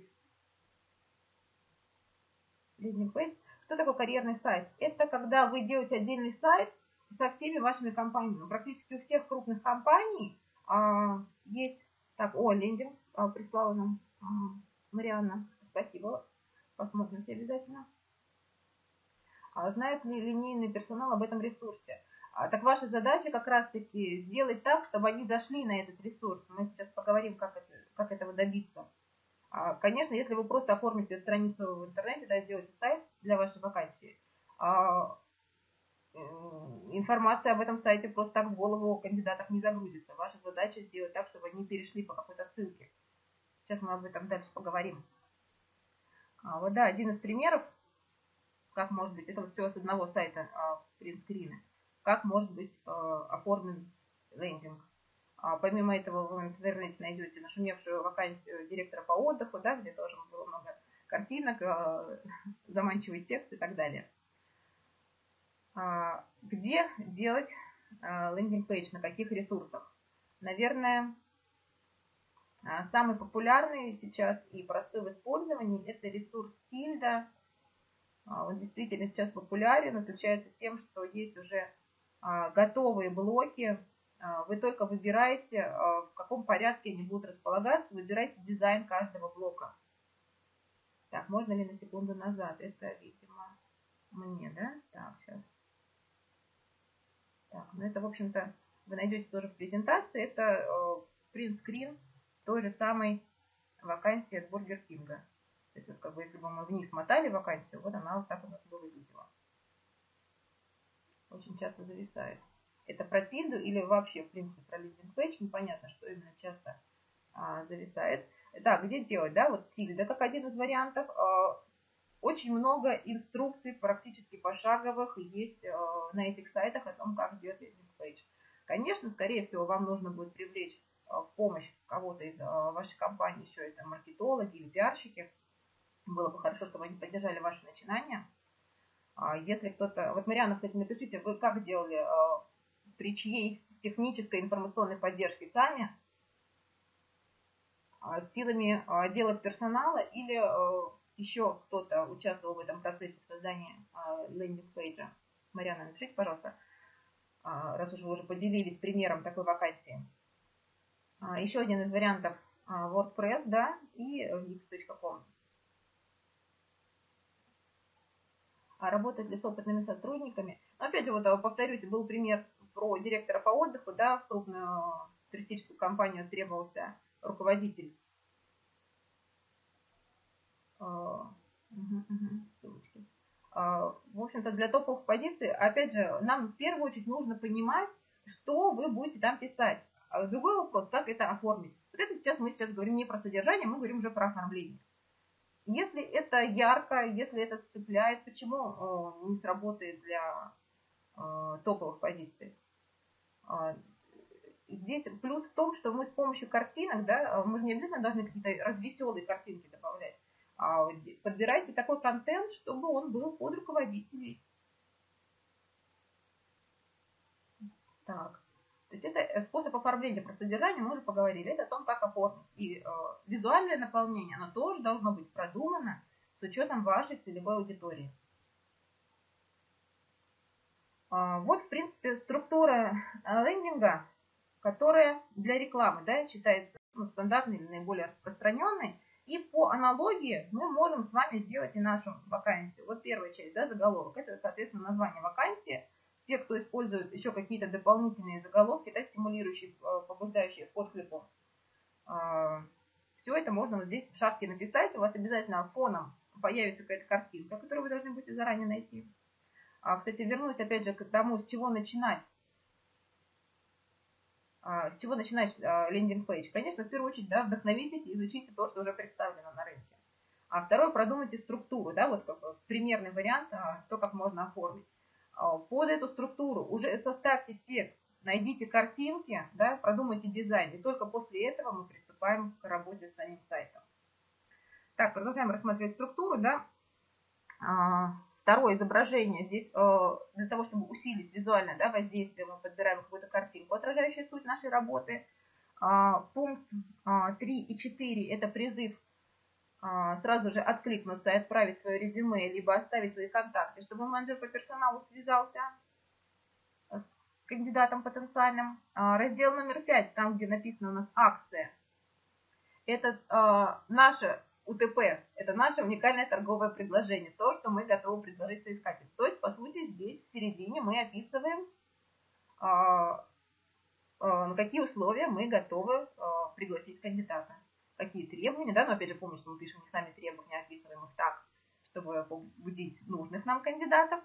лендинг-пейдж. Что такое карьерный сайт? Это когда вы делаете отдельный сайт со всеми вашими компаниями. Практически у всех крупных компаний есть... Так, лендинг прислала нам Марианна. Спасибо. Посмотрите обязательно. Знает ли линейный персонал об этом ресурсе? Так ваша задача как раз-таки сделать так, чтобы они зашли на этот ресурс. Мы сейчас поговорим, как этого добиться. Конечно, если вы просто оформите страницу в интернете, да, сделаете сайт для вашей вакансии, информация об этом сайте просто так в голову кандидатов не загрузится. Ваша задача сделать так, чтобы они перешли по какой-то ссылке. Сейчас мы об этом дальше поговорим. Вот да, один из примеров, как может быть, это вот все с одного сайта принтскрина, как может быть оформлен лендинг. Помимо этого вы в интернете найдете нашумевшую вакансию директора по отдыху, да, где тоже было много картинок, заманчивый текст и так далее. Где делать лендинг-пейдж, на каких ресурсах? Наверное, самый популярный сейчас и простой в использовании – это ресурс Tilda. Он действительно сейчас популярен, отличается тем, что есть уже готовые блоки. Вы только выбираете, в каком порядке они будут располагаться, выбираете дизайн каждого блока. Так, можно ли на секунду назад? Это, видимо, мне, да? Так, сейчас. Так, ну это, в общем-то, вы найдете тоже в презентации. Это принт-скрин той же самой вакансии от Бургер Кинга. То есть, вот, как бы, если бы мы вниз мотали вакансию, вот она вот так у нас бы выглядела. Очень часто зависает. Это про Тильду или вообще, в принципе, про лендинг-пейдж, непонятно, что именно часто зависает. Так, где делать, да, вот Тильда как один из вариантов. Очень много инструкций, практически пошаговых, есть на этих сайтах о том, как делать лендинг-пейдж. Конечно, скорее всего, вам нужно будет привлечь в помощь кого-то из вашей компании, еще это маркетологи или пиарщики. Было бы хорошо, чтобы они поддержали ваши начинания. Если кто-то... Вот, Марьяна, кстати, напишите, вы как делали, при чьей технической информационной поддержке сами, силами отдела персонала или еще кто-то участвовал в этом процессе создания лендинг-пейджа? Марьяна, напишите, пожалуйста, раз уж вы уже поделились примером такой вакансии. Еще один из вариантов WordPress, да, и wix.com. Работать ли с опытными сотрудниками? Но опять же, вот повторюсь, был пример про директора по отдыху, да, в крупную туристическую компанию требовался руководитель. В общем-то, для топовых позиций, опять же, нам в первую очередь нужно понимать, что вы будете там писать. Другой вопрос, как это оформить. Вот это мы сейчас говорим не про содержание, мы говорим уже про оформление. Если это ярко, если это цепляет, почему не сработает для топовых позиций? Здесь плюс в том, что мы с помощью картинок, да, мы же не обязательно должны какие-то развеселые картинки добавлять. Подбирайте такой контент, чтобы он был под руководителей. Так. То есть это способ оформления. Про содержание мы уже поговорили. Это о том, как оформить. И визуальное наполнение, оно тоже должно быть продумано с учетом вашей целевой аудитории. Вот, в принципе, структура лендинга, которая для рекламы, да, считается стандартной или наиболее распространенной. И по аналогии мы можем с вами сделать и нашу вакансию. Вот первая часть, да, заголовок. Это, соответственно, название вакансии. Те, кто использует еще какие-то дополнительные заголовки, да, стимулирующие, побуждающие к отклику. Все это можно вот здесь в шапке написать. У вас обязательно фоном появится какая-то картинка, которую вы должны будете заранее найти. Кстати, вернусь опять же к тому, с чего начинать. С чего начинать лендинг-пейдж? Конечно, в первую очередь, да, вдохновитесь и изучите то, что уже представлено на рынке. А второе, продумайте структуру, да, вот как примерный вариант, то, как можно оформить. Под эту структуру уже составьте текст, найдите картинки, да, продумайте дизайн. И только после этого мы приступаем к работе с самим сайтом. Так, продолжаем рассматривать структуру, да. Второе изображение. Здесь для того, чтобы усилить визуальное, да, воздействие, мы подбираем какую-то картинку, отражающую суть нашей работы. Пункт 3 и 4 – это призыв сразу же откликнуться и отправить свое резюме, либо оставить свои контакты, чтобы менеджер по персоналу связался с кандидатом потенциальным. Раздел номер 5, там, где написано у нас акция. Это наше УТП, это наше уникальное торговое предложение, то, что мы готовы предложить соискателю. То есть, по сути, здесь в середине мы описываем, на какие условия мы готовы пригласить кандидата. Какие требования, да, но опять же помню, что мы пишем не сами требования, описываем их так, чтобы побудить нужных нам кандидатов.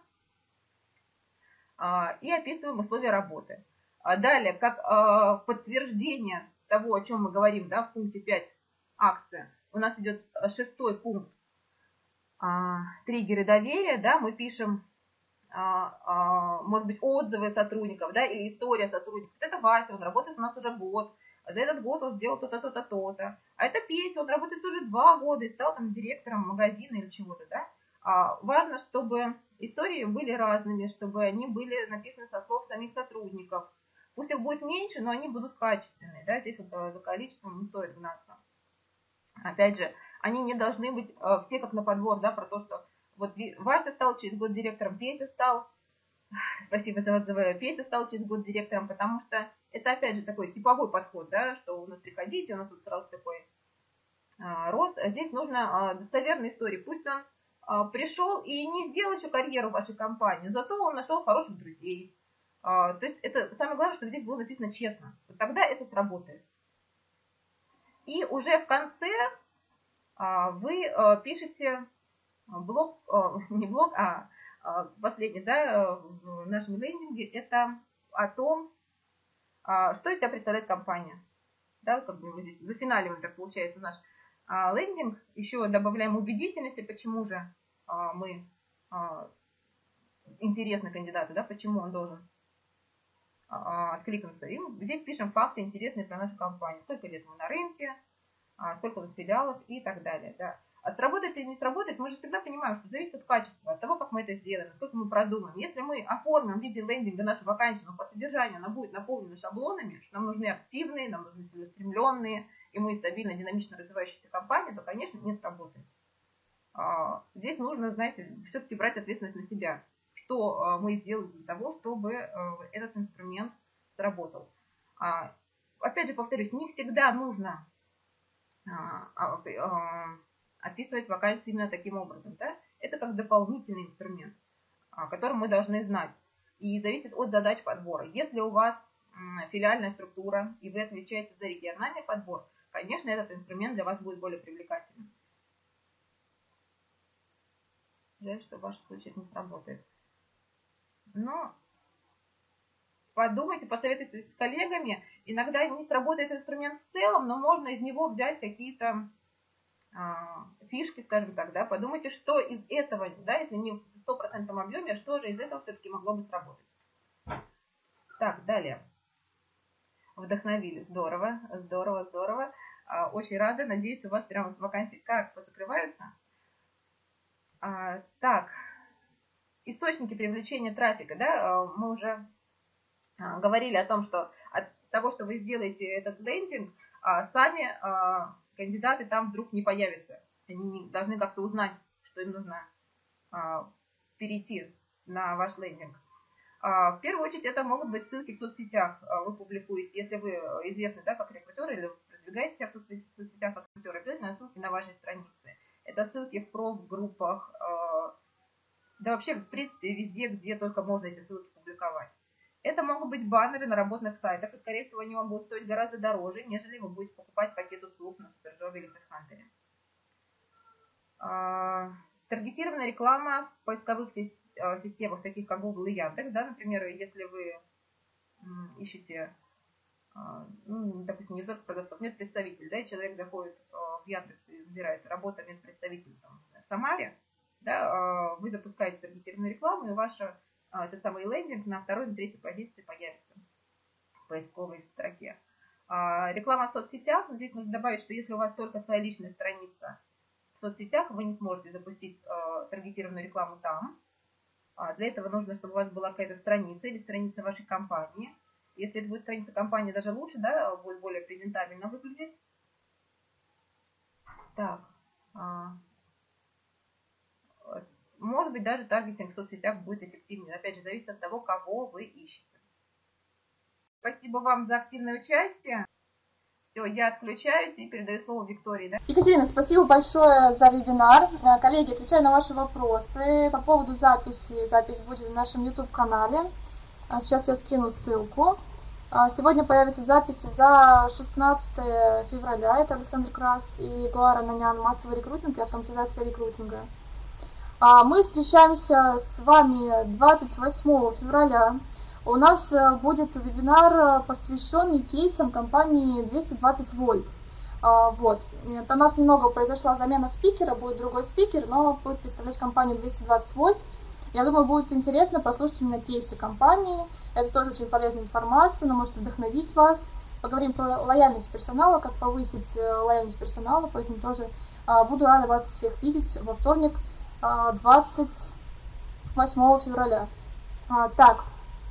И описываем условия работы. Далее, как подтверждение того, о чем мы говорим, да, в пункте 5 акция, у нас идет 6-й пункт триггеры доверия, да, мы пишем может быть, отзывы сотрудников, да, или история сотрудников. Это Вася, он работает у нас уже год, за этот год он сделал то-то, то-то, то-то. А это Петя, он работает уже 2 года и стал там директором магазина или чего-то, да. Важно, чтобы истории были разными, чтобы они были написаны со слов самих сотрудников. Пусть их будет меньше, но они будут качественные, да, здесь вот за количеством не стоит гнаться. Опять же, они не должны быть все как на подбор, да, про то, что вот Вася стал через год директором, Петя стал, спасибо за отзывы, Петя стал через год директором, потому что это, опять же, такой типовой подход, да, что у нас приходите, у нас тут сразу такой рост. Здесь нужно достоверные истории. Пусть он пришел и не сделал еще карьеру в вашей компании, зато он нашел хороших друзей. То есть это самое главное, чтобы здесь было написано честно. Вот тогда это сработает. И уже в конце вы пишете блог, не блог, последний, да, в нашем лендинге, это о том, что из себя представляет компания. Да, как бы мы здесь зафиналиваем, так получается, наш лендинг. Еще добавляем убедительности, почему же мы интересны кандидату, да, почему он должен откликнуться. И здесь пишем факты интересные про нашу компанию. Сколько лет мы на рынке, сколько у нас филиалов и так далее. Да. А сработает или не сработает, мы же всегда понимаем, что зависит от качества, от того, как мы это сделаем, насколько мы продумаем. Если мы оформим в виде лендинга нашу вакансию, но по содержанию она будет наполнена шаблонами, что нам нужны активные, нам нужны целеустремленные, и мы стабильно, динамично развивающаяся компания, то, конечно, не сработает. Здесь нужно, знаете, все-таки брать ответственность на себя. Что мы сделаем для того, чтобы этот инструмент сработал. Опять же, повторюсь, не всегда нужно описывать вакансию именно таким образом. Да? Это как дополнительный инструмент, который мы должны знать. И зависит от задач подбора. Если у вас филиальная структура, и вы отвечаете за региональный подбор, конечно, этот инструмент для вас будет более привлекательным. Жаль, что в вашем случае не сработает. Но подумайте, посоветуйтесь с коллегами. Иногда не сработает инструмент в целом, но можно из него взять какие-то фишки, скажем так, да, подумайте, что из этого, да, если не в 100% объеме, что же из этого все-таки могло бы сработать. Так, далее. Вдохновили. Здорово, здорово, здорово. Очень рада. Надеюсь, у вас прямо вакансии как позакрываются. Так, источники привлечения трафика, да, мы уже говорили о том, что от того, что вы сделаете этот лендинг, сами кандидаты там вдруг не появятся. Они должны как-то узнать, что им нужно перейти на ваш лендинг. В первую очередь это могут быть ссылки в соцсетях. Вы публикуете, если вы известны, да, как рекрутер, или продвигаете себя в соцсетях как рекрутер, обязательно ссылки на вашей странице. Это ссылки в профгруппах, да вообще, в принципе, везде, где только можно эти ссылки публиковать. Это могут быть баннеры на работных сайтах, и, скорее всего, они вам будут стоить гораздо дороже, нежели вы будете покупать пакет услуг на Superjob или HeadHunter. Таргетированная реклама в поисковых системах, таких как Google и Яндекс, да, например, если вы ищете, допустим, не только продавцов, медпредставитель, да, и человек заходит в Яндекс и выбирает работа медпредставителя в Самаре, да, вы запускаете таргетированную рекламу, и ваша этот самый лендинг на второй и третьей позиции появится в поисковой строке. Реклама в соцсетях. Здесь нужно добавить, что если у вас только своя личная страница в соцсетях, вы не сможете запустить таргетированную рекламу там. Для этого нужно, чтобы у вас была какая-то страница или страница вашей компании. Если это будет страница компании, даже лучше, да, будет более презентабельно выглядеть. Так. Может быть, даже таргетинг в соцсетях будет эффективнее. Опять же, зависит от того, кого вы ищете. Спасибо вам за активное участие. Все, я отключаюсь и передаю слово Виктории. Да? Екатерина, спасибо большое за вебинар. Коллеги, отвечаю на ваши вопросы. По поводу записи. Запись будет в нашем YouTube-канале. Сейчас я скину ссылку. Сегодня появится запись за 16 февраля. Это Александр Крас и Гуара Нанян. Массовый рекрутинг и автоматизация рекрутинга. Мы встречаемся с вами 28 февраля. У нас будет вебинар, посвященный кейсам компании 220 вольт. Вот. У нас немного произошла замена спикера, будет другой спикер, но будет представлять компанию 220 вольт. Я думаю, будет интересно послушать именно кейсы компании. Это тоже очень полезная информация, она может вдохновить вас. Поговорим про лояльность персонала, как повысить лояльность персонала, поэтому тоже буду рада вас всех видеть во вторник, 28 февраля. Так,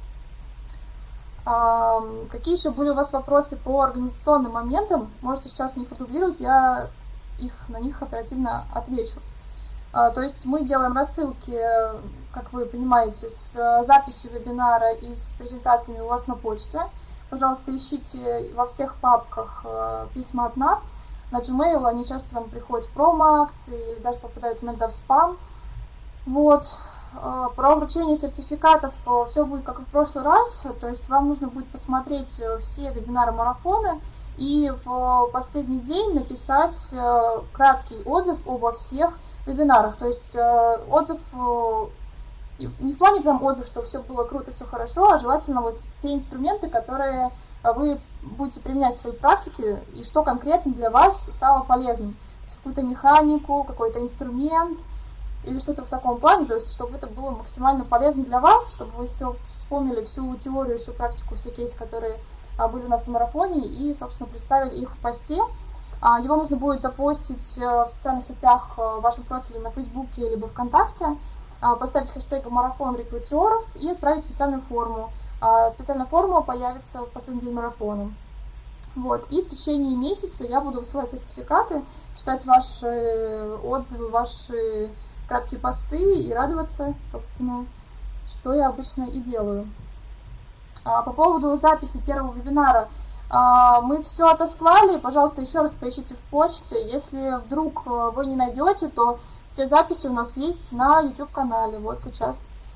какие еще были у вас вопросы по организационным моментам? Можете сейчас мне их продублировать, я на них оперативно отвечу. То есть мы делаем рассылки, как вы понимаете, с записью вебинара и с презентациями у вас на почте. Пожалуйста, ищите во всех папках письма от нас. На Gmail они часто там приходят в промо-акции или даже попадают иногда в спам. Вот. Про вручение сертификатов все будет как и в прошлый раз, то есть вам нужно будет посмотреть все вебинары-марафоны и в последний день написать краткий отзыв обо всех вебинарах, то есть отзыв не в плане прям отзыв, что все было круто, все хорошо, а желательно вот те инструменты, которые вы будете применять в своей практике и что конкретно для вас стало полезным, какую-то механику, какой-то инструмент, или что-то в таком плане, то есть чтобы это было максимально полезно для вас, чтобы вы все вспомнили, всю теорию, всю практику, все кейсы, которые были у нас на марафоне, и, собственно, представили их в посте. Его нужно будет запостить в социальных сетях в вашем профиле на Фейсбуке либо ВКонтакте, поставить хэштег «Марафон рекрутеров» и отправить специальную форму. Специальная форма появится в последний день марафона. Вот. И в течение месяца я буду высылать сертификаты, читать ваши отзывы, ваши краткие посты и радоваться, собственно, что я обычно и делаю. По поводу записи первого вебинара. Мы все отослали, пожалуйста, еще раз поищите в почте. Если вдруг вы не найдете, то все записи у нас есть на YouTube-канале. Вот сейчас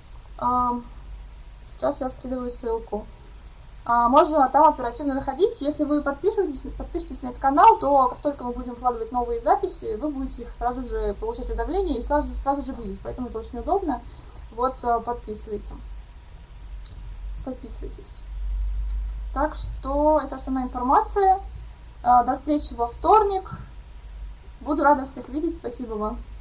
я скидываю ссылку. Можно там оперативно находить. Если вы подпишетесь на этот канал, то как только мы будем выкладывать новые записи, вы будете их сразу же получать уведомления и сразу же видеть. Поэтому это очень удобно. Вот, подписывайтесь. Так что это основная информация. До встречи во вторник. Буду рада всех видеть. Спасибо вам.